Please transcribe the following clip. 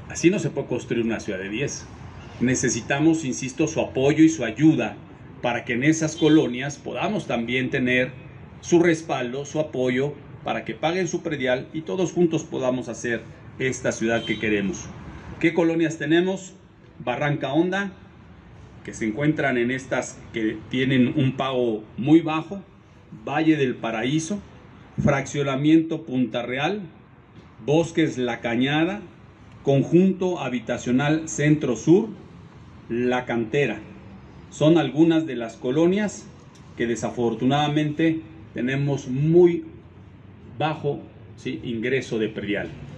Así no se puede construir una ciudad de 10. Necesitamos, insisto, su apoyo y su ayuda para que en esas colonias podamos también tener su respaldo, su apoyo, para que paguen su predial y todos juntos podamos hacer esta ciudad que queremos. ¿Qué colonias tenemos? Barranca Honda, que se encuentran en estas que tienen un pago muy bajo, Valle del Paraíso, Fraccionamiento Punta Real, Bosques La Cañada, Conjunto Habitacional Centro Sur, La Cantera. Son algunas de las colonias que desafortunadamente tenemos muy bajo, ¿sí?, ingreso de predial.